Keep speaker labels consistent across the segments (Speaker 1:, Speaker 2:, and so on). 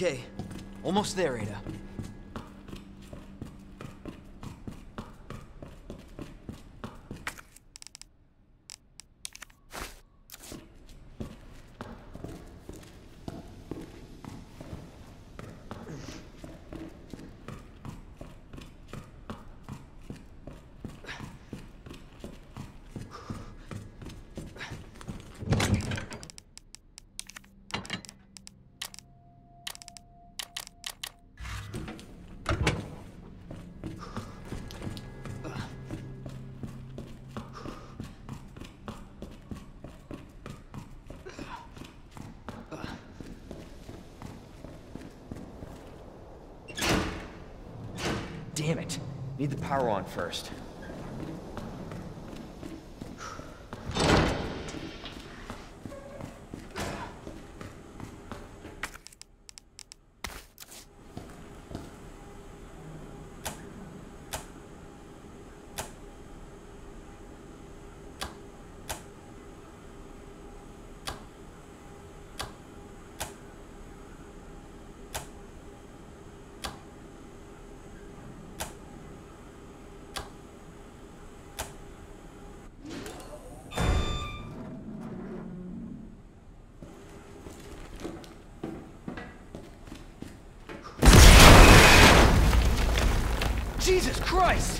Speaker 1: Okay, almost there, Ada.
Speaker 2: Damn it. Need the power on first.
Speaker 1: Jesus Christ!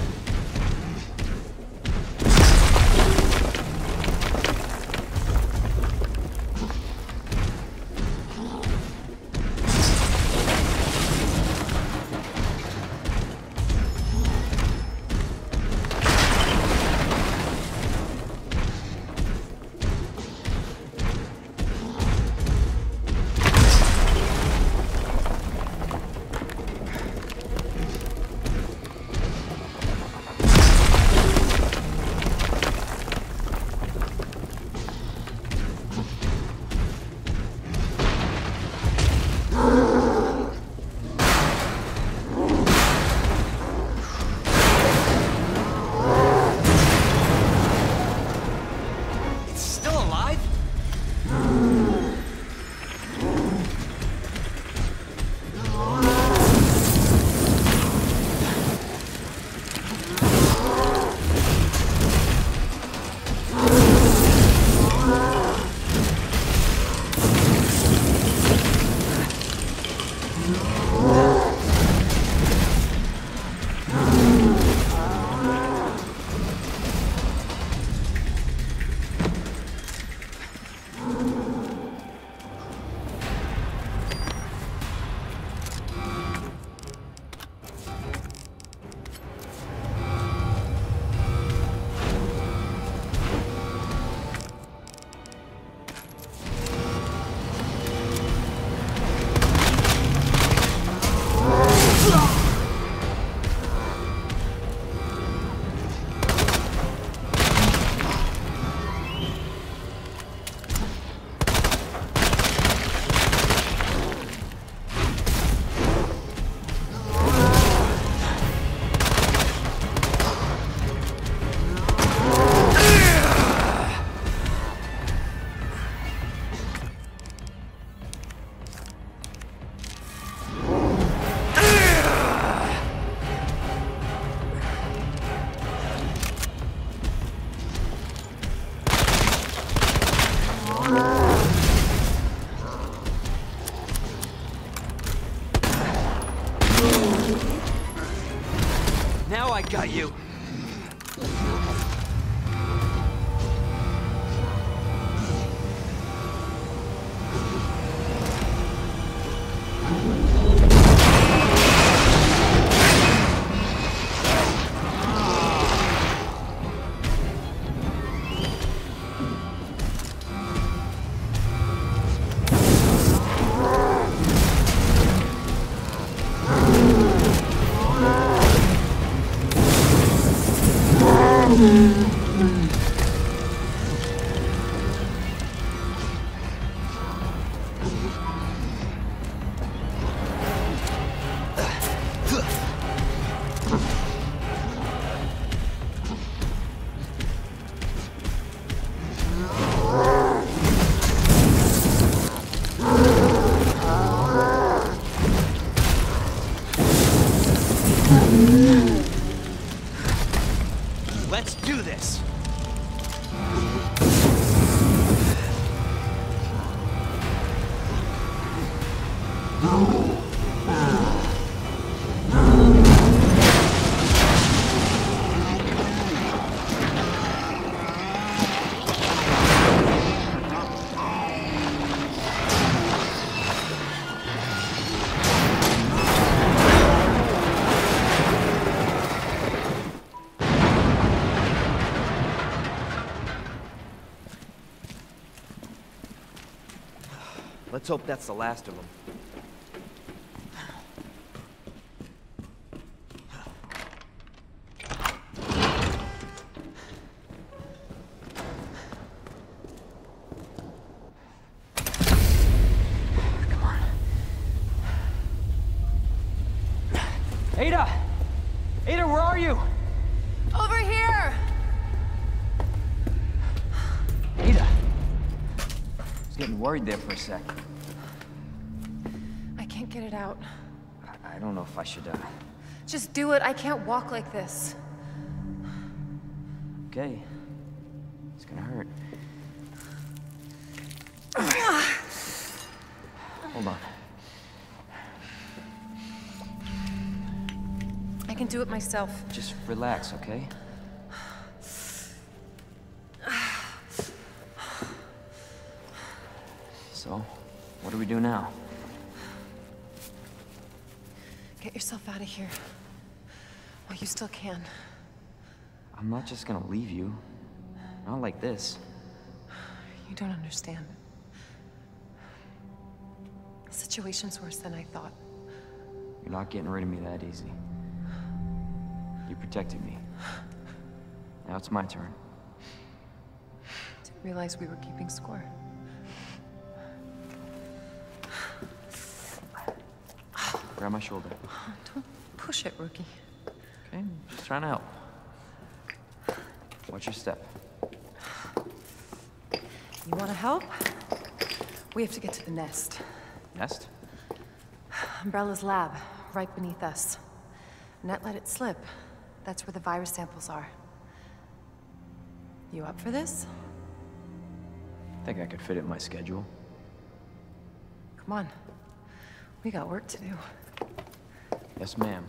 Speaker 1: Now I got you. Let's do this!
Speaker 2: Let's hope that's the last of them.
Speaker 1: Come on. Ada! Ada, where are you?
Speaker 3: Over here!
Speaker 2: Ada! I was getting worried there for a sec.
Speaker 3: I can't get it out.
Speaker 2: I don't know if I should,
Speaker 3: Just do it. I can't walk like this.
Speaker 2: Okay. It's gonna hurt. Hold on.
Speaker 3: I can do it myself.
Speaker 2: Just relax, okay? So, what do we do now?
Speaker 3: Get yourself out of here. While you still can.
Speaker 2: I'm not just gonna leave you. Not like this.
Speaker 3: You don't understand. The situation's worse than I thought.
Speaker 2: You're not getting rid of me that easy. You protected me. Now it's my turn.
Speaker 3: Didn't realize we were keeping score.
Speaker 2: Grab my shoulder.
Speaker 3: Don't push it, rookie.
Speaker 2: Okay, just trying to help. Watch your step.
Speaker 3: You want to help? We have to get to the nest.
Speaker 2: Nest?
Speaker 3: Umbrella's lab, right beneath us. Net let it slip. That's where the virus samples are. You up for this?
Speaker 2: I think I could fit it in my schedule.
Speaker 3: Come on. We got work to do.
Speaker 2: Yes, ma'am.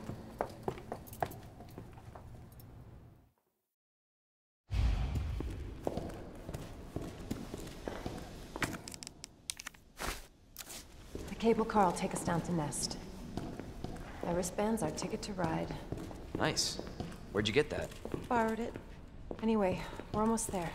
Speaker 3: The cable car will take us down to Nest. My wristband's our ticket to ride.
Speaker 2: Nice. Where'd you get that?
Speaker 3: Borrowed it. Anyway, we're almost there.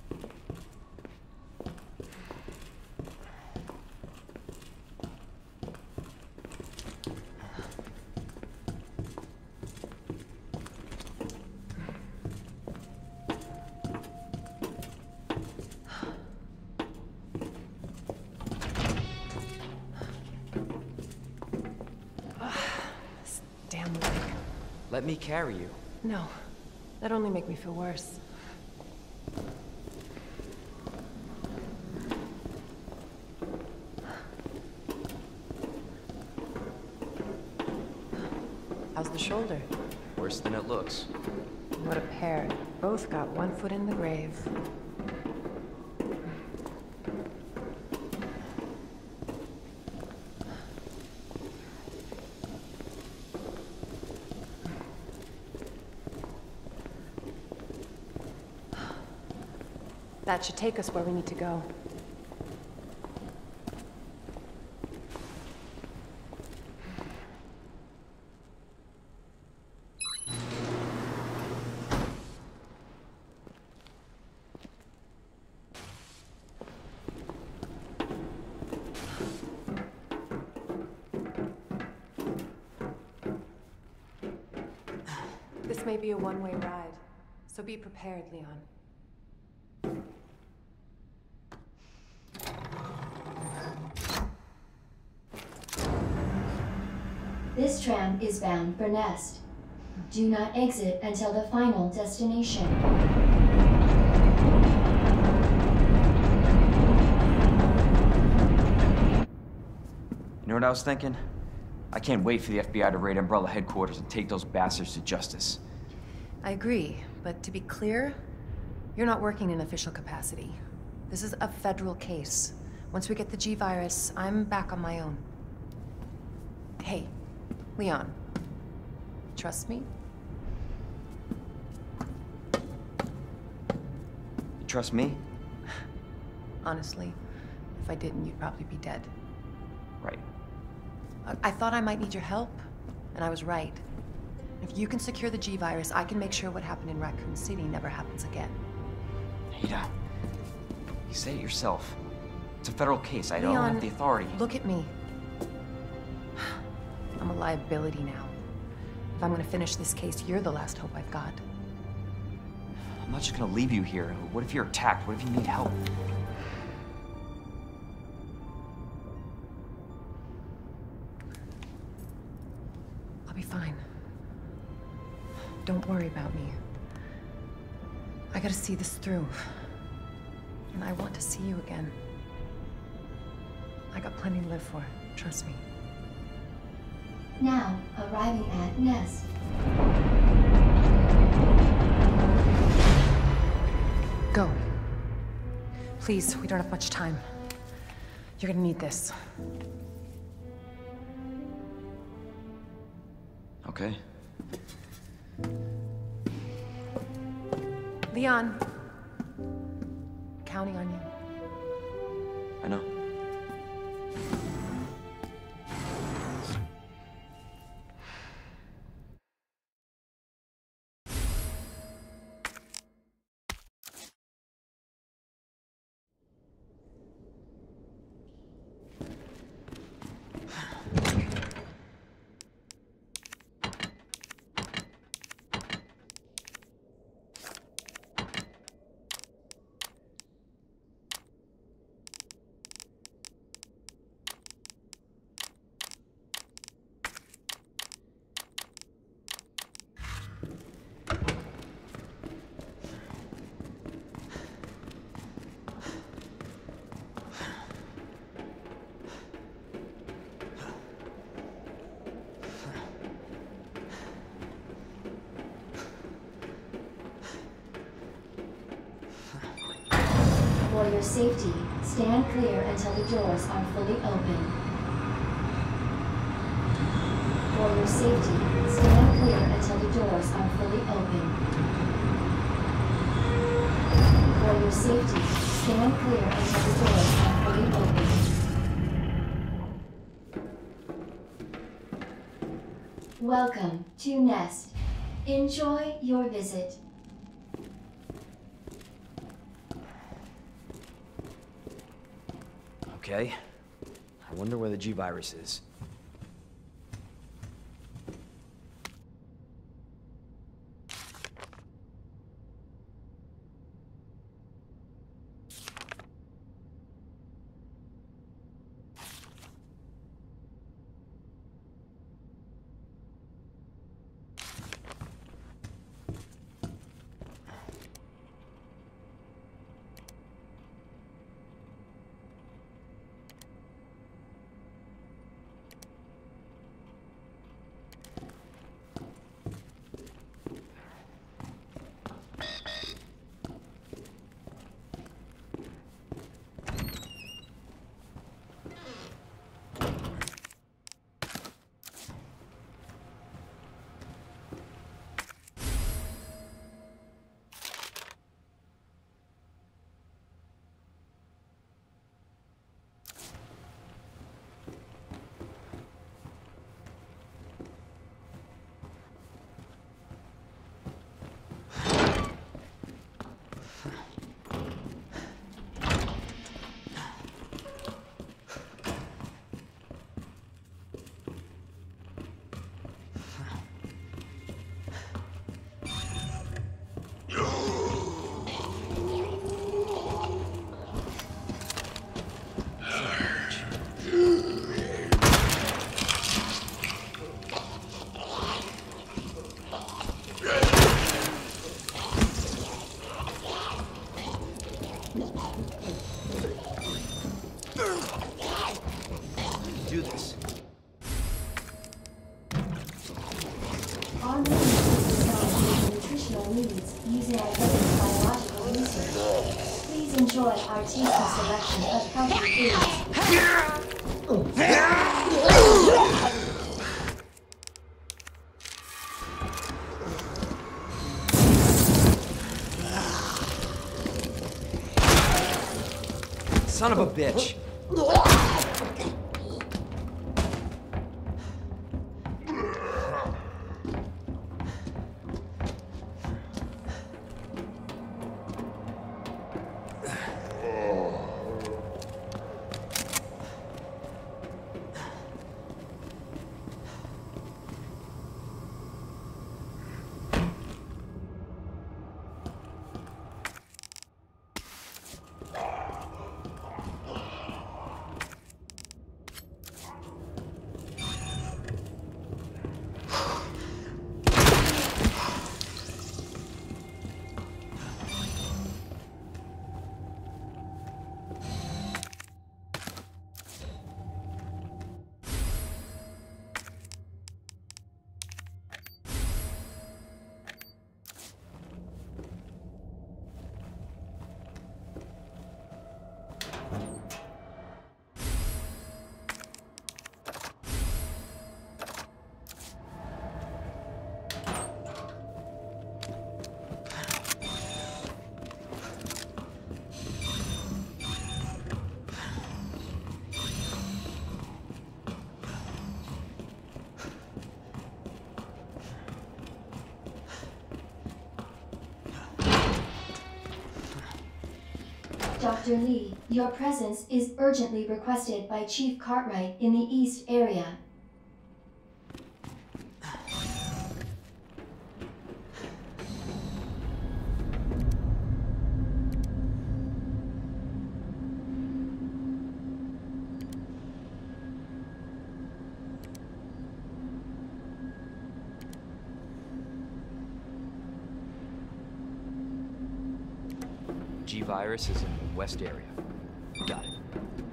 Speaker 3: This damn leg.
Speaker 2: Let me carry you.
Speaker 3: No, that'd only make me feel worse. How's the shoulder?
Speaker 2: Worse than it looks.
Speaker 3: What a pair. Both got one foot in the grave. That should take us where we need to go. This may be a one-way ride, so be prepared, Leon.
Speaker 4: This tram is bound for Nest. Do not exit until the final destination.
Speaker 2: You know what I was thinking? I can't wait for the FBI to raid Umbrella headquarters and take those bastards to justice.
Speaker 3: I agree, but to be clear, you're not working in official capacity. This is a federal case. Once we get the G-Virus, I'm back on my own. Hey, Leon. Trust me?
Speaker 2: You trust me?
Speaker 3: Honestly, if I didn't, you'd probably be dead.
Speaker 2: Right.
Speaker 3: I thought I might need your help, and I was right. If you can secure the G-Virus, I can make sure what happened in Raccoon City never happens again.
Speaker 2: Ada, you said it yourself. It's a federal case. I don't
Speaker 3: Leon,
Speaker 2: have the authority.
Speaker 3: Look at me. I'm a liability now. If I'm gonna finish this case, you're the last hope I've got.
Speaker 2: I'm not just gonna leave you here. What if you're attacked? What if you need help?
Speaker 3: I'll be fine. Don't worry about me. I gotta see this through. And I want to see you again. I got plenty to live for, trust me.
Speaker 4: Now, arriving at Nest.
Speaker 3: Go. Please, we don't have much time. You're gonna need this.
Speaker 2: Okay.
Speaker 3: Leon. Counting on you.
Speaker 2: I know.
Speaker 4: For your safety, stand clear until the doors are fully open. For your safety, stand clear until the doors are fully open. For your safety, stand clear until the doors are fully open. Welcome to Nest. Enjoy your visit.
Speaker 2: Okay. I wonder where the G-Virus is. Do this.
Speaker 4: Our mission is designed with nutritional leads using advanced biological research. Please enjoy our tasty selection of healthy foods.
Speaker 1: Son of a bitch.
Speaker 4: Dr. Lee, your presence is urgently requested by Chief Cartwright in the East area.
Speaker 1: G-Virus is in the west area. Got it.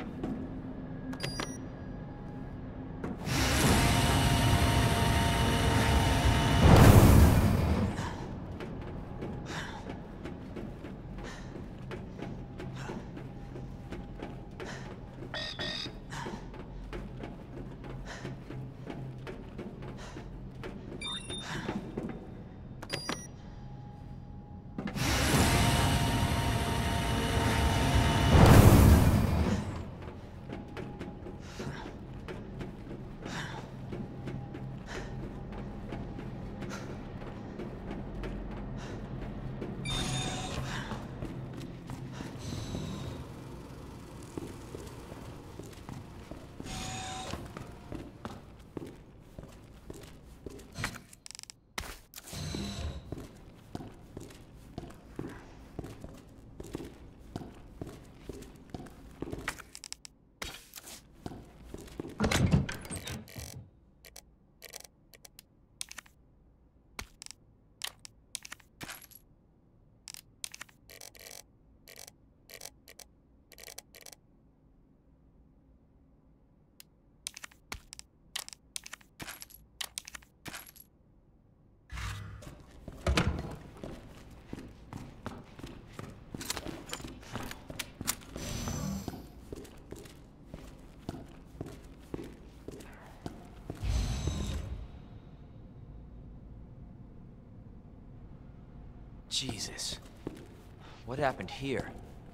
Speaker 1: Jesus. What happened here?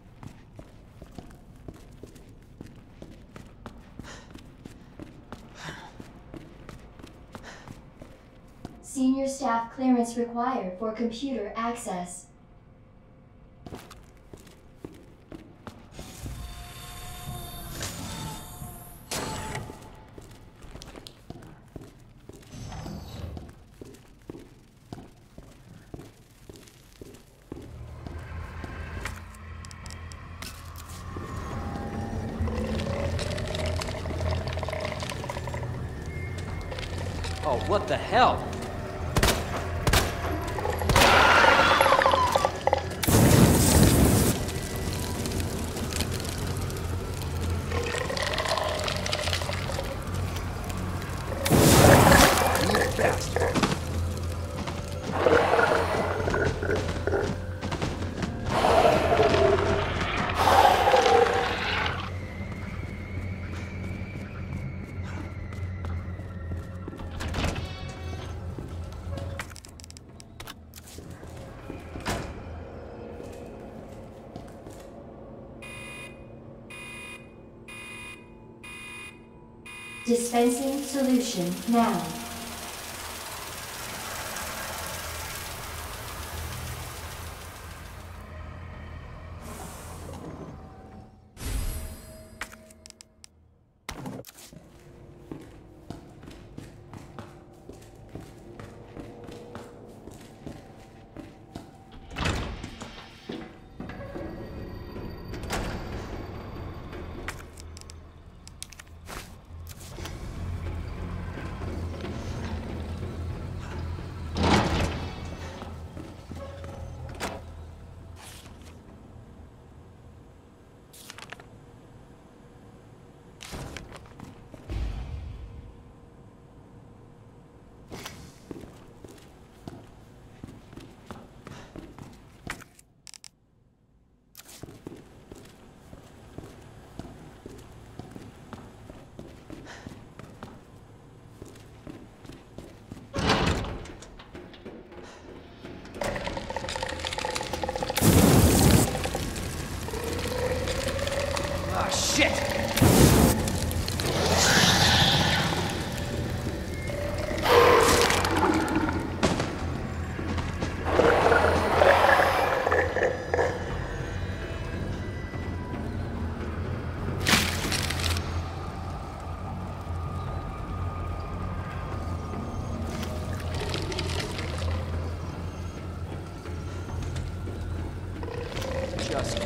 Speaker 4: Senior staff clearance required for computer access.
Speaker 1: Oh, what the hell?
Speaker 4: Dispensing solution now.
Speaker 1: Ah, shit! Just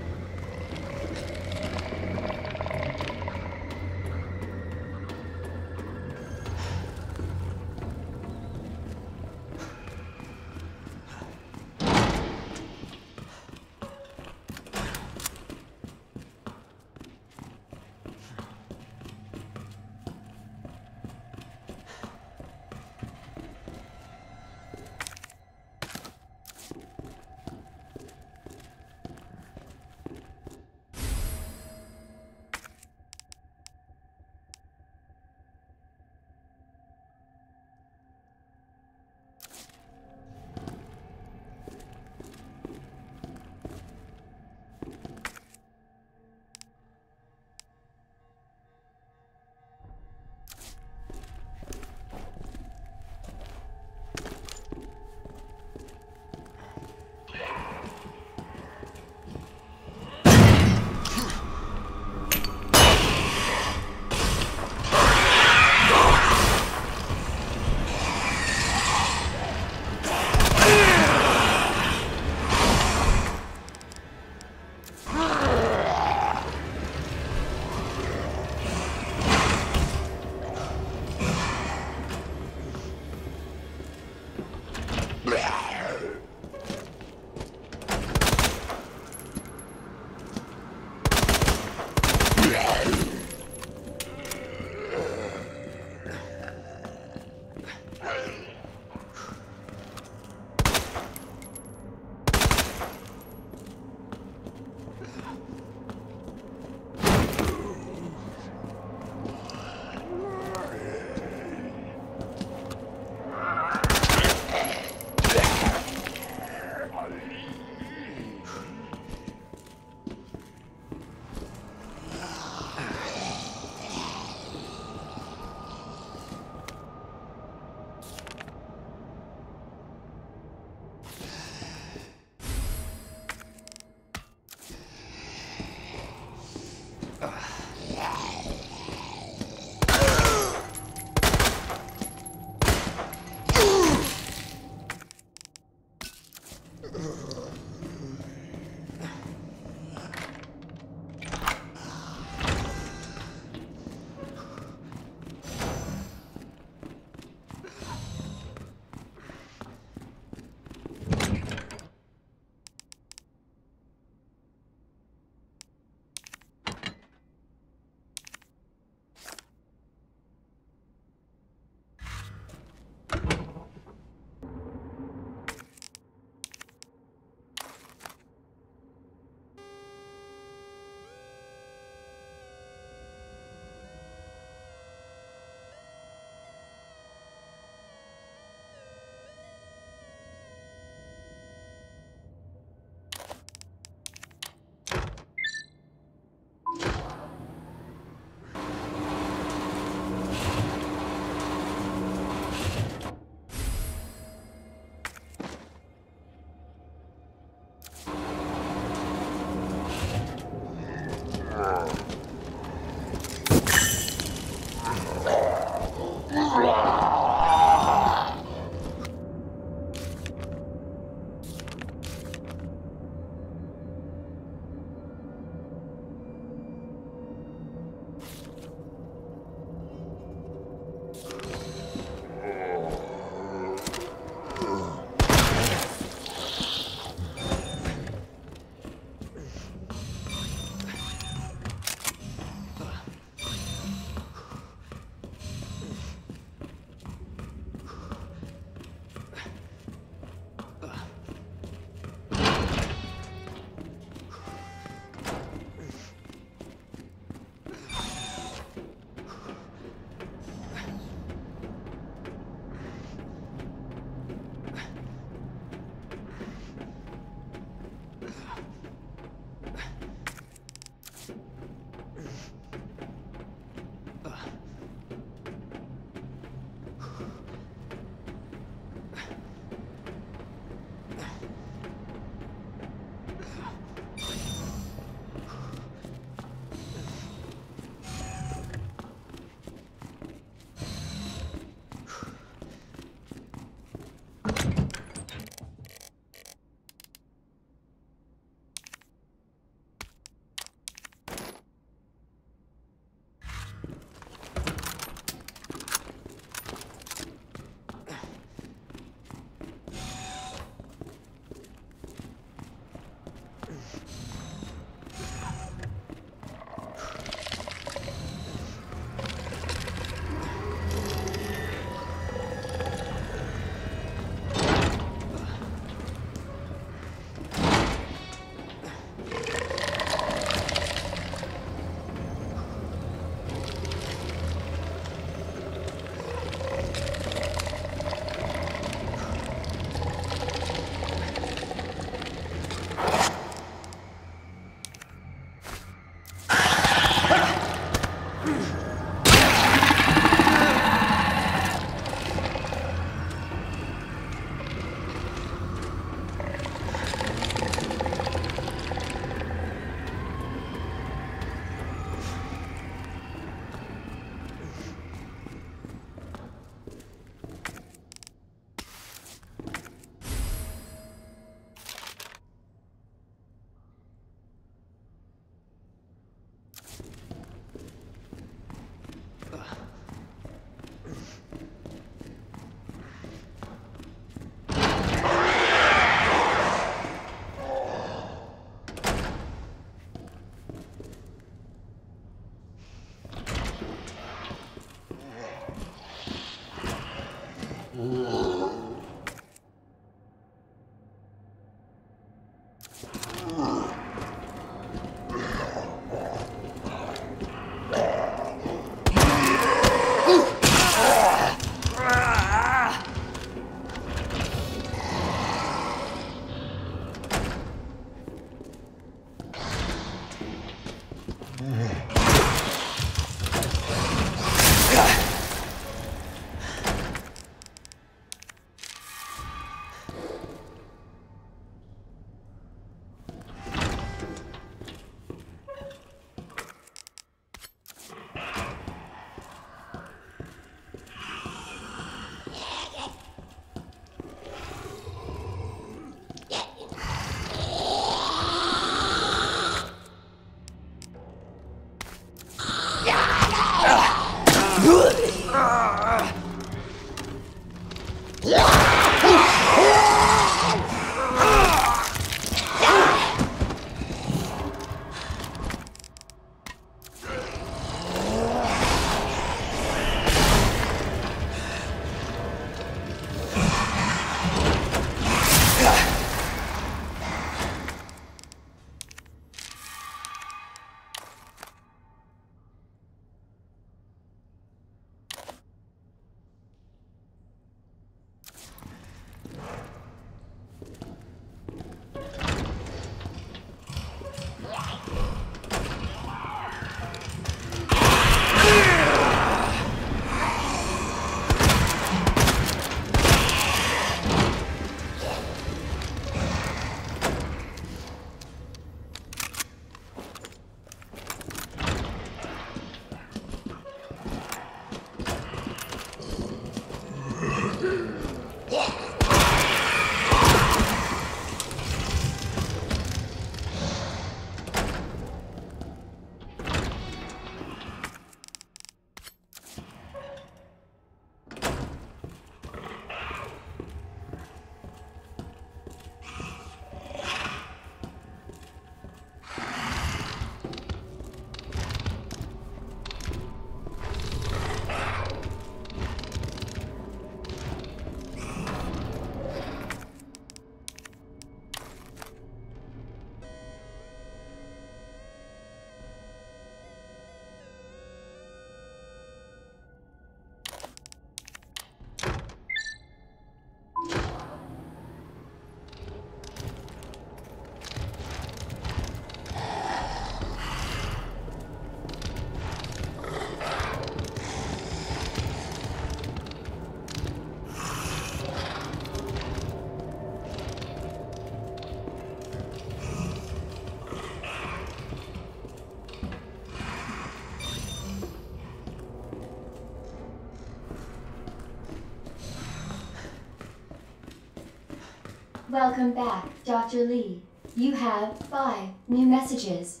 Speaker 4: Welcome back, Dr. Lee. You have 5 new messages.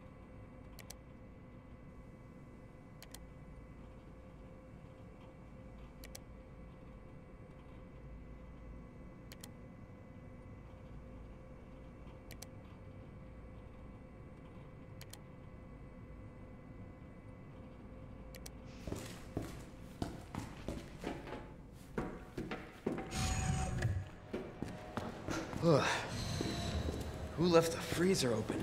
Speaker 1: Ugh. Who left the freezer open?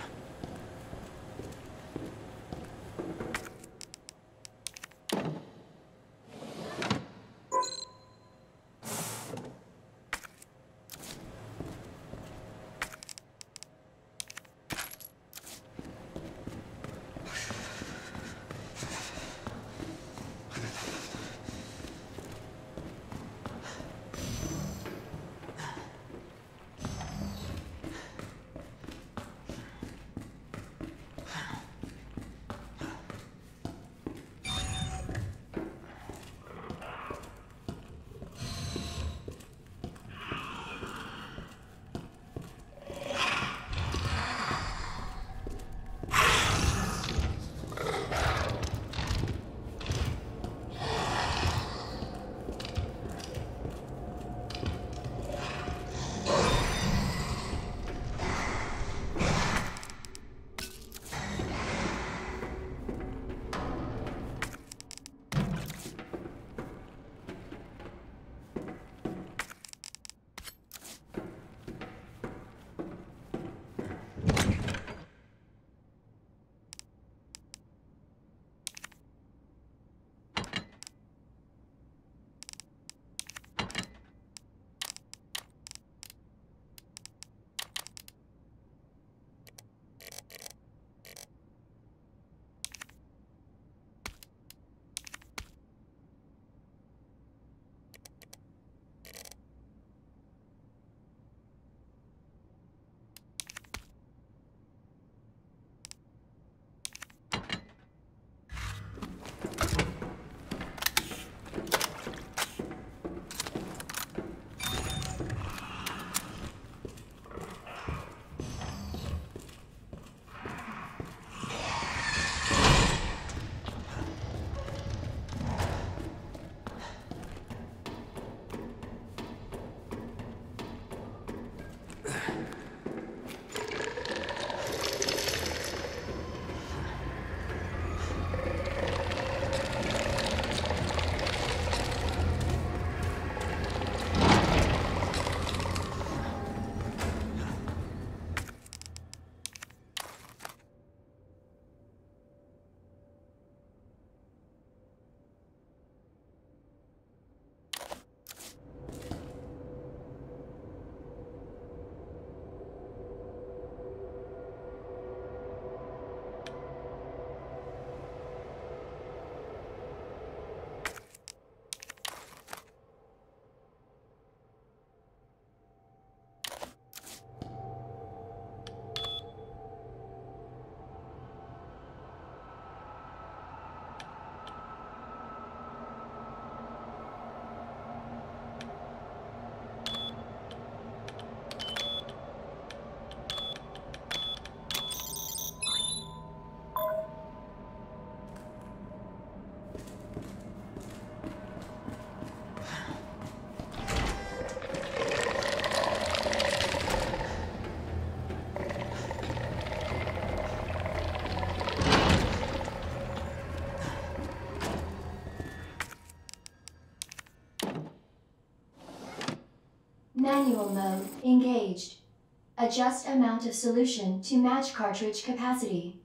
Speaker 4: Manual mode engaged. Adjust amount of solution to match cartridge capacity.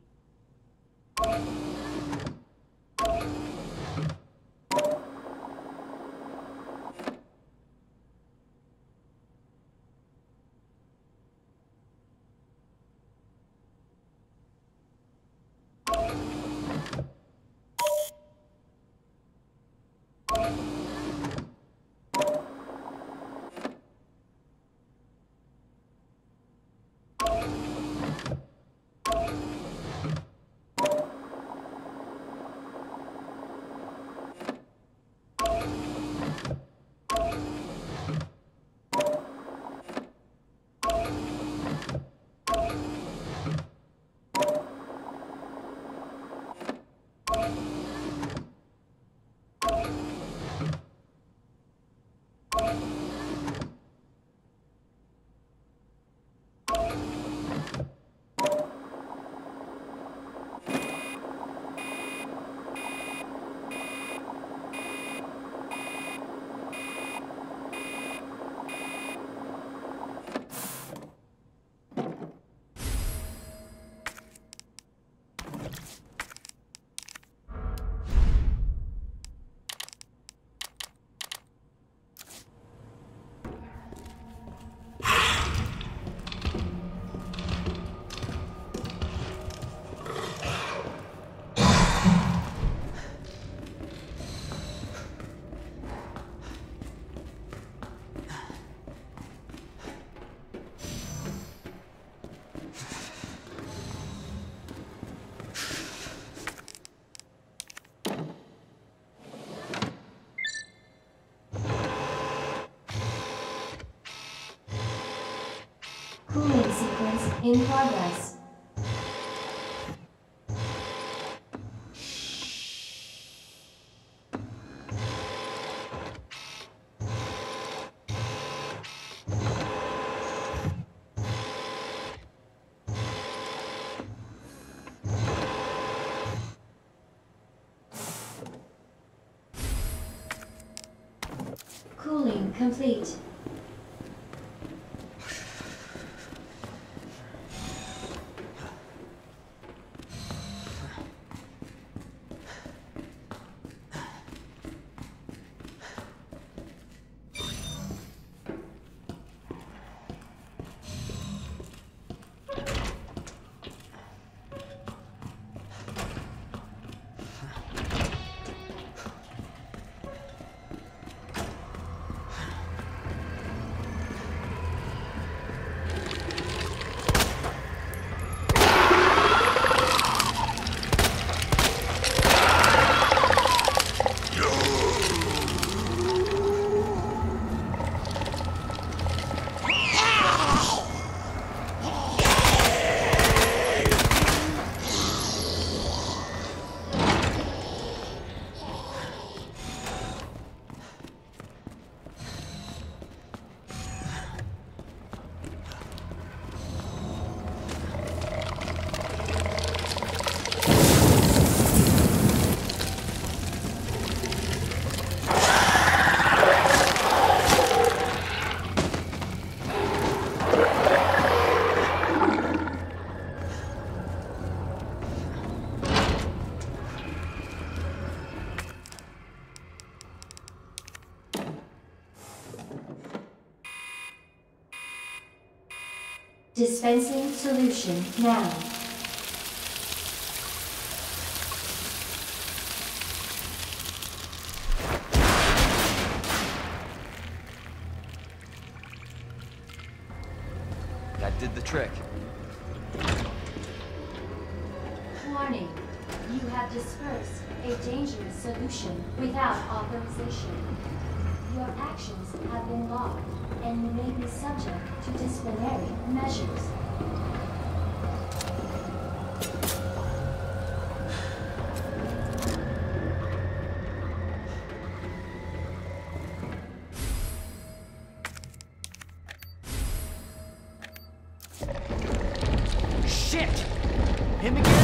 Speaker 4: Cooling sequence in progress. Cooling complete. Dispensing solution now.
Speaker 1: That did the trick.
Speaker 4: Warning. You have dispersed a dangerous solution without authorization. Your actions have been logged, and you may be subject to disciplinary measures.
Speaker 1: Shit! Him again?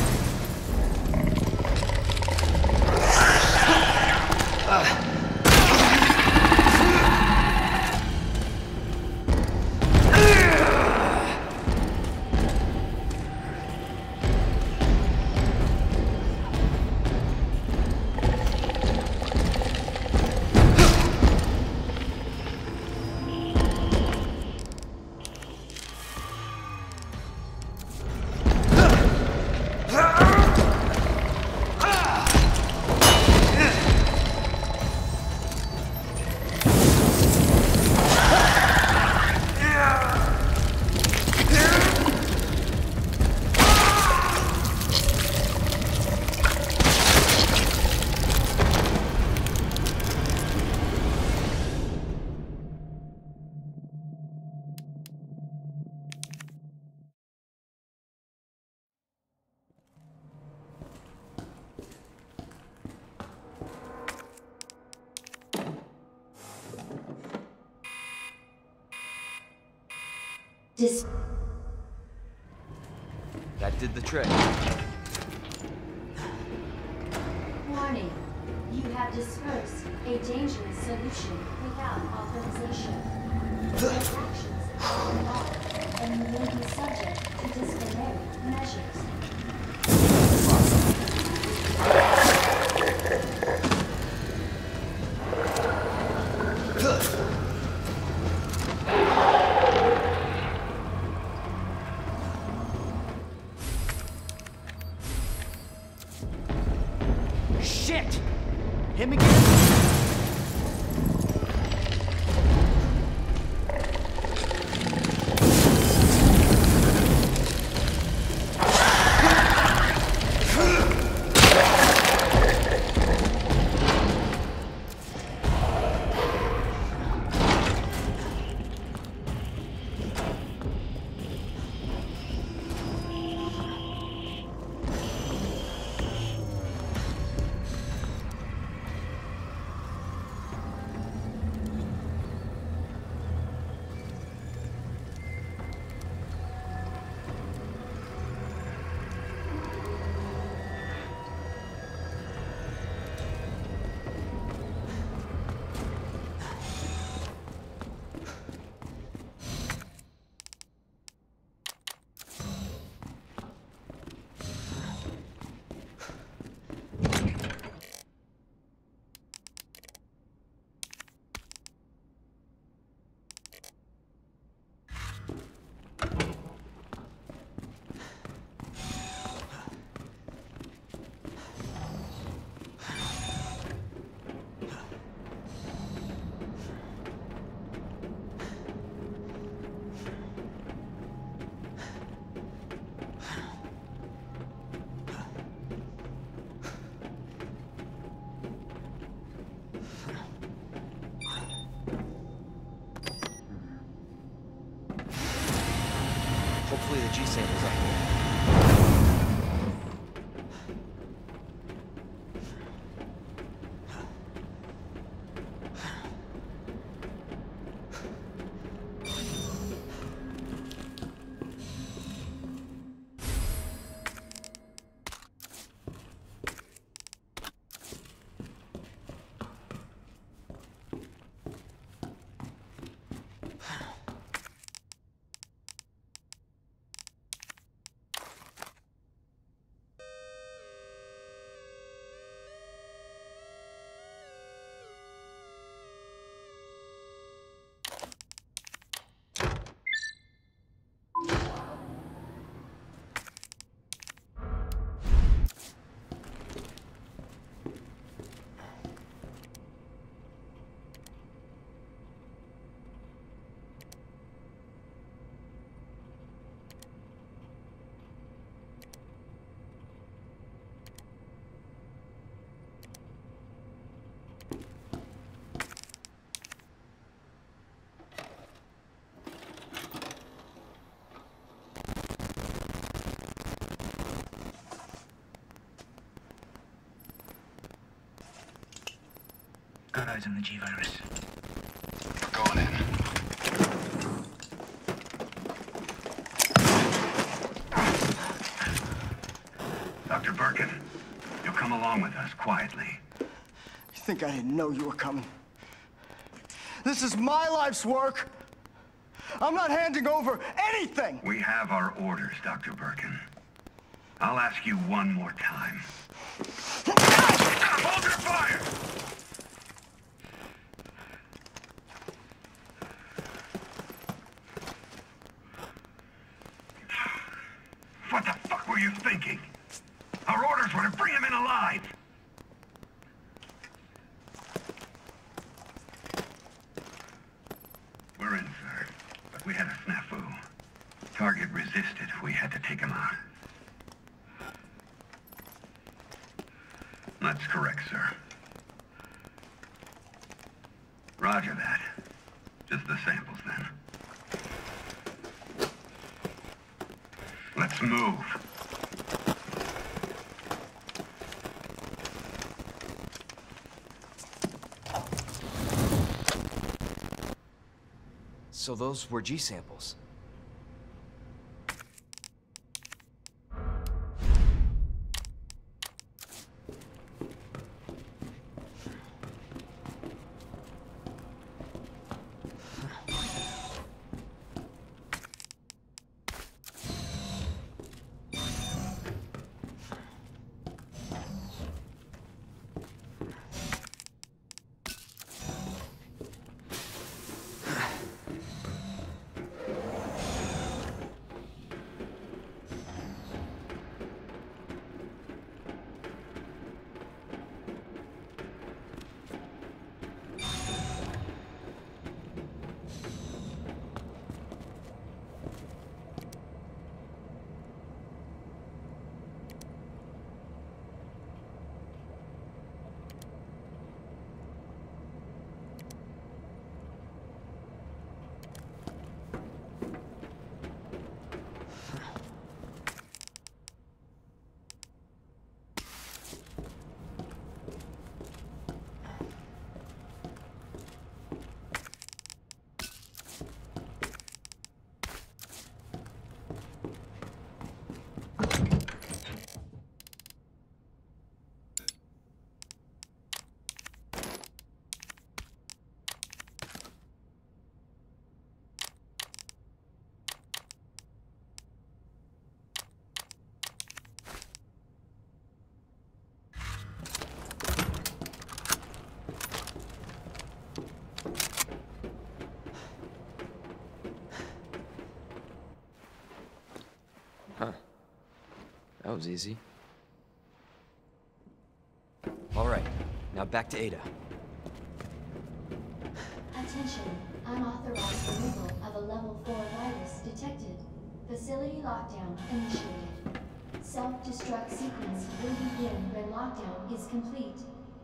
Speaker 1: That did the trick.
Speaker 4: Warning. You have dispersed a dangerous solution without authorization. Your actions have been logged, and you may be subject to disciplinary measures.
Speaker 1: Shit! Him again? Hopefully the G sample's up here.
Speaker 5: Got eyes on the G-Virus.
Speaker 6: Going in.
Speaker 5: Dr. Birkin, you'll come along with us quietly.
Speaker 7: You think I didn't know you were coming? This is my life's work. I'm not handing over anything.
Speaker 5: We have our orders, Dr. Birkin. I'll ask you one more time. Hold your fire! What the fuck were you thinking? Our orders were to bring him in alive! We're in, sir. But we had a snafu. Target resisted. We had to take him out. That's correct, sir. Roger that. Just the samples, then. Let's move.
Speaker 1: So those were G samples.
Speaker 2: That was easy.
Speaker 1: All right, now back to Ada.
Speaker 4: Attention. Unauthorized removal of a level 4 virus detected. Facility lockdown initiated. Self-destruct sequence will begin when lockdown is complete.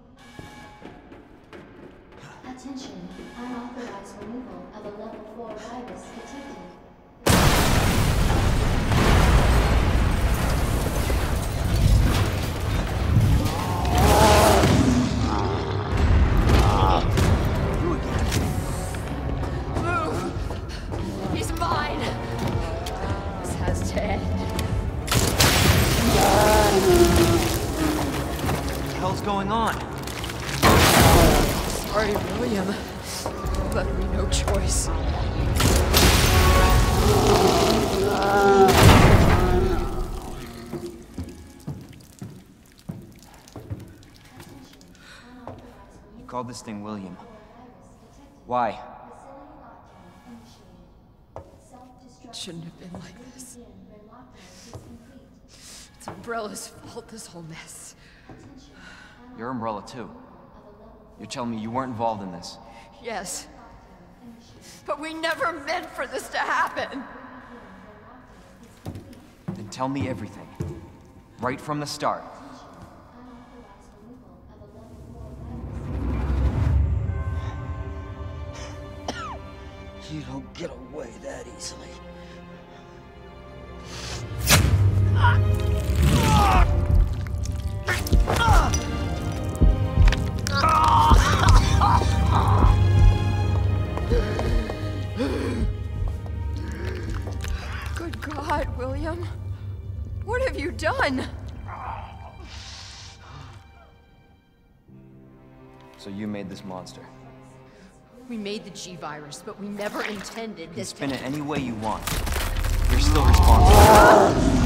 Speaker 4: Attention. Unauthorized removal of a level 4 virus detected.
Speaker 2: going on?
Speaker 3: Sorry, William. You left me no choice.
Speaker 2: You called this thing William. Why?
Speaker 3: It shouldn't have been like this. It's Umbrella's fault, this whole mess.
Speaker 2: You're Umbrella too. You're telling me you weren't involved in this?
Speaker 3: Yes. But we never meant for this to happen.
Speaker 2: Then tell me everything. Right from the start.
Speaker 7: You don't get away that easily.
Speaker 3: Good God, William. What have you done?
Speaker 2: So you made this monster.
Speaker 3: We made the G-Virus, but we never intended
Speaker 2: You can
Speaker 3: this
Speaker 2: spin it any way you want. You're still responsible.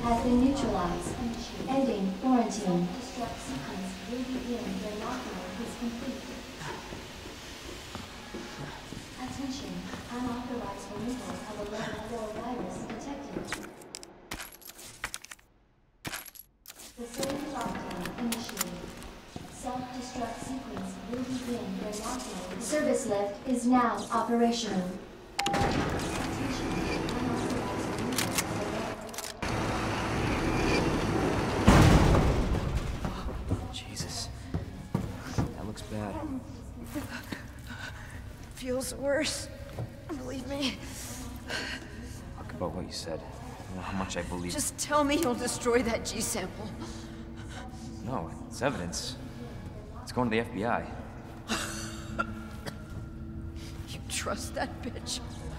Speaker 4: has been neutralized. Ending quarantine. Self-destruct sequence will begin when lockdown is complete. Attention, unauthorized removal of a level 4 virus detected. Facility lockdown initiated. Self-destruct sequence will begin when lockdown. Service lift is now operational. Attention, unauthorized removal of a level.
Speaker 2: Jesus. That looks bad.
Speaker 3: Feels worse. Believe me.
Speaker 2: Talk about what you said. I don't know how much I believe.
Speaker 3: Just tell me you'll destroy that G sample.
Speaker 2: No, it's evidence. It's going to the FBI.
Speaker 3: You trust that bitch?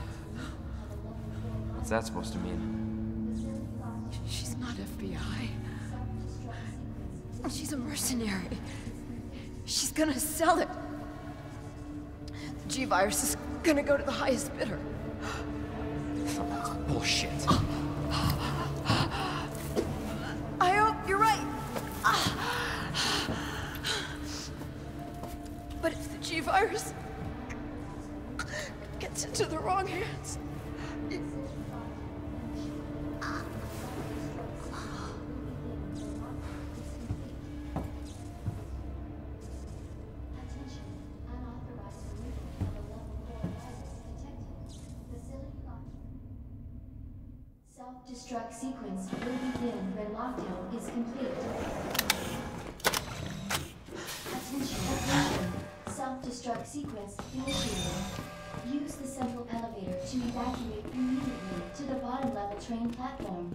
Speaker 2: What's that supposed to mean?
Speaker 3: She's not FBI. She's a mercenary. She's gonna sell it. The G-Virus is gonna go to the highest bidder.
Speaker 2: That's bullshit.
Speaker 3: I hope you're right. But if the G-Virus gets into the wrong hands...
Speaker 4: Attention, unauthorized removal of a level 4 virus detected. Facility lockdown. Self-destruct sequence will begin when lockdown is complete. Attention. Self-destruct sequence initiated. Use the central elevator to evacuate immediately to the bottom level train platform.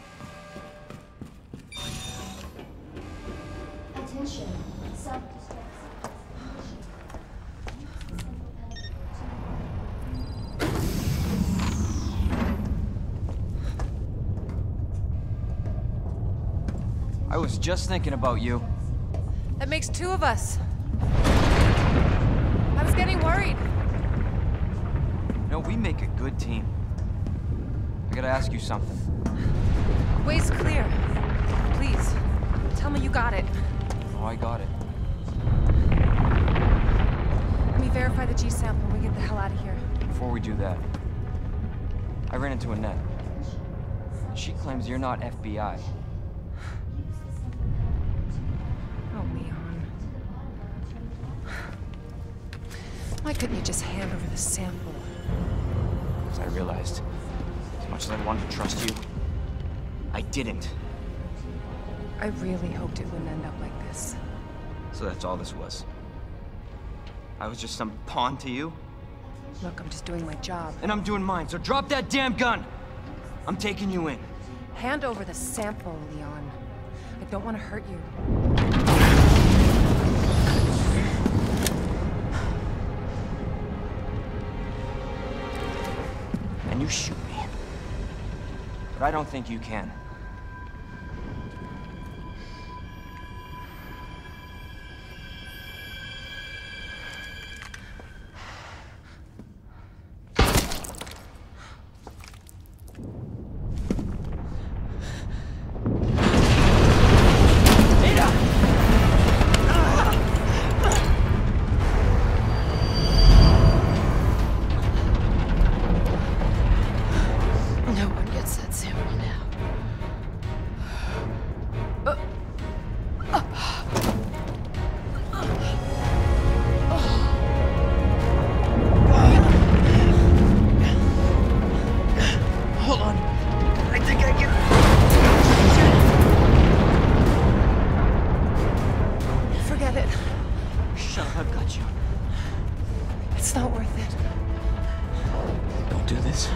Speaker 4: Attention. Self-destruct sequence initiated. Use the central elevator to...
Speaker 2: I was just thinking about you.
Speaker 3: That makes two of us. I was getting worried.
Speaker 2: No, we make a good team. I gotta ask you something.
Speaker 3: Way's clear. Please, tell me you got it.
Speaker 2: Oh, I got it.
Speaker 3: Let me verify the G sample and we get the hell out of here.
Speaker 2: Before we do that, I ran into Annette. She claims you're not FBI.
Speaker 3: Oh, Leon. Why couldn't you just hand over the sample?
Speaker 2: As I realized, as much as I wanted to trust you, I didn't.
Speaker 3: I really hoped it wouldn't end up like this.
Speaker 2: So that's all this was. I was just some pawn to you,
Speaker 3: Look, I'm just doing my job.
Speaker 2: and I'm doing mine, so drop that damn gun! I'm taking you in.
Speaker 3: Hand over the sample, Leon. I don't want to hurt you.
Speaker 2: And you shoot me. But I don't think you can.
Speaker 3: No one gets that sample now.
Speaker 2: Hold on. I think I can...
Speaker 3: Forget it.
Speaker 2: Shut up, I've got you.
Speaker 3: It's not worth it.
Speaker 2: Don't do this.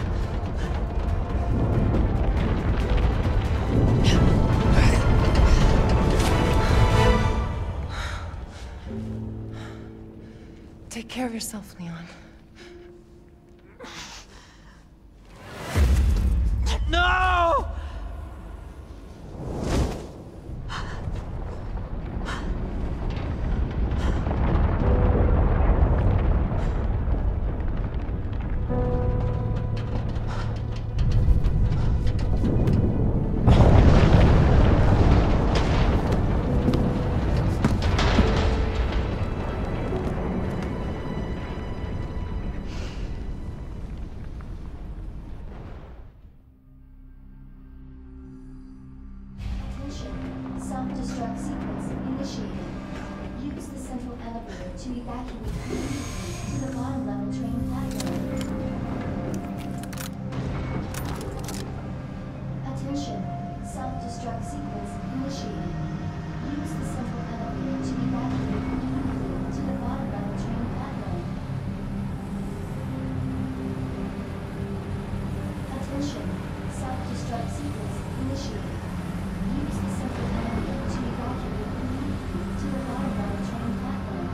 Speaker 3: Take care of yourself, Leon.
Speaker 2: No!
Speaker 4: evacuate immediately to the bottom level train platform. Attention. Self-destruct sequence initiated. Use the central elevator to evacuate immediately to the bottom level train platform. Attention. Self-destruct sequence initiated. Use the central elevator to evacuate immediately to the bottom level train platform.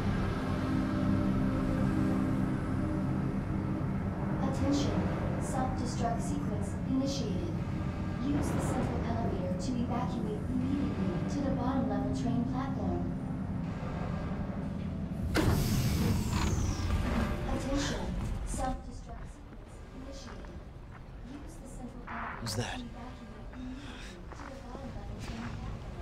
Speaker 4: Attention. Self-destruct sequence initiated. Use the central elevator to evacuate immediately to the bottom level train platform. Attention. Self-destruct sequence initiated. Use the central elevator
Speaker 1: Who's that?
Speaker 4: to evacuate immediately to the bottom level train platform.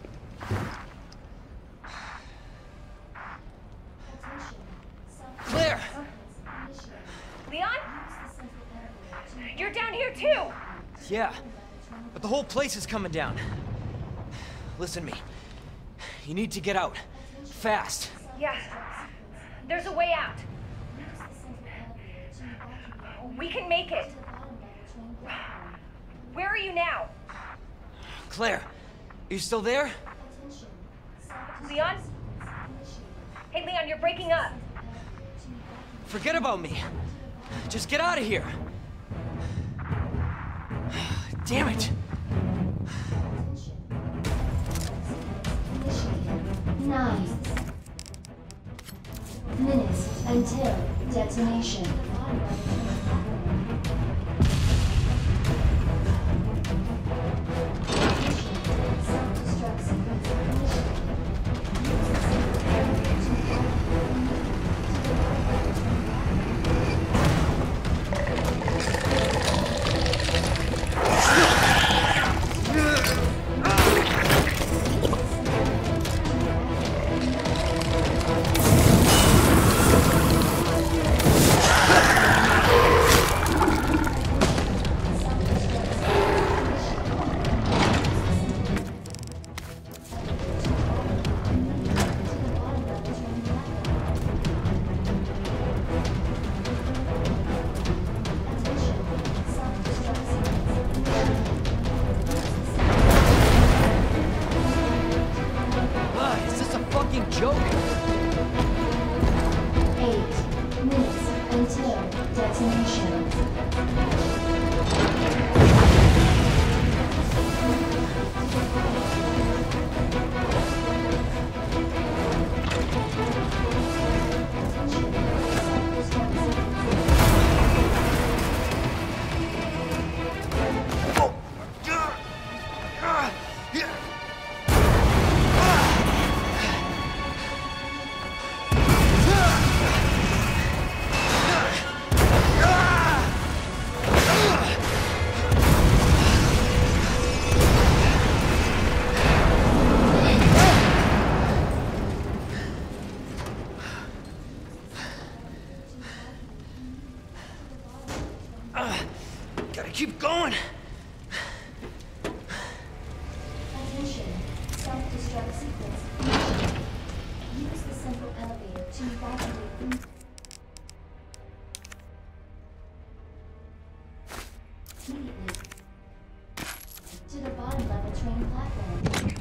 Speaker 4: Attention. Self-destruct
Speaker 8: Claire!
Speaker 4: sequence initiated.
Speaker 8: Leon?
Speaker 4: Use the central elevator to
Speaker 8: You're down here too!
Speaker 1: Yeah, but the whole place is coming down. Listen to me. You need to get out. Fast.
Speaker 8: Yeah. There's a way out.
Speaker 4: use the central elevator to evacuate
Speaker 8: We can make it.
Speaker 4: to the bottom level train platform.
Speaker 8: Where are you now?
Speaker 1: Claire, are you still there?
Speaker 4: Attention. Self-destruct
Speaker 8: Leon?
Speaker 4: sequence initiated.
Speaker 8: Hey, Leon, you're breaking up.
Speaker 4: Elevator to evacuate
Speaker 1: Forget about me. Just get out of here. Damn it.
Speaker 4: attention. Initiated. 9 minutes until detonation. Self-destruct sequence initiated. Use the central elevator to evacuate immediately to the bottom level train
Speaker 1: Is this a fucking joke?
Speaker 4: 8 minutes until detonation.
Speaker 1: Gotta keep going.
Speaker 4: Attention. Self-destruct sequence initiated. Use the central elevator to evacuate immediately to the bottom level train platform.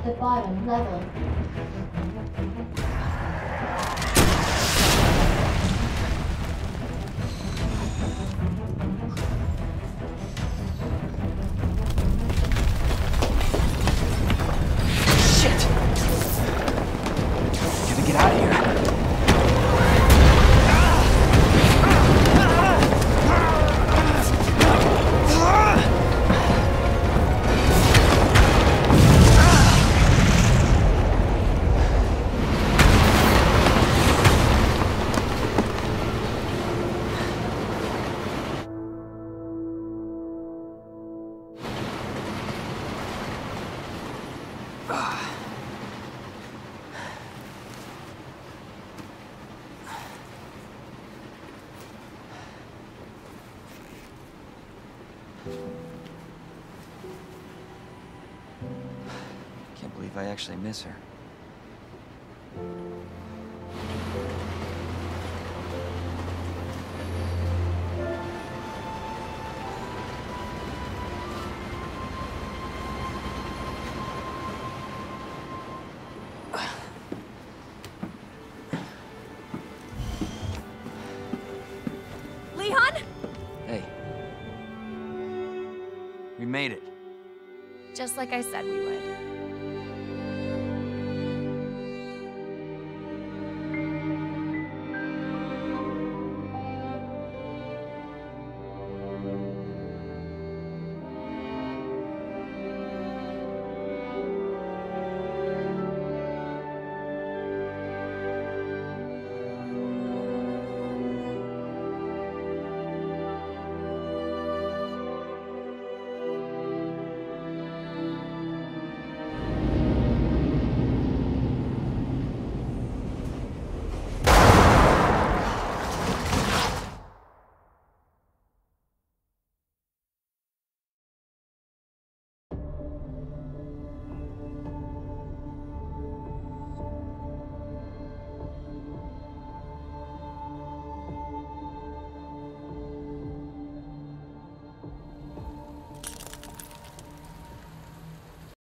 Speaker 4: at the bottom level.
Speaker 1: Shit! Gotta get out of here.
Speaker 2: Can't believe I actually miss her.
Speaker 3: Leon?
Speaker 2: Hey. We made it.
Speaker 3: Just like I said we would.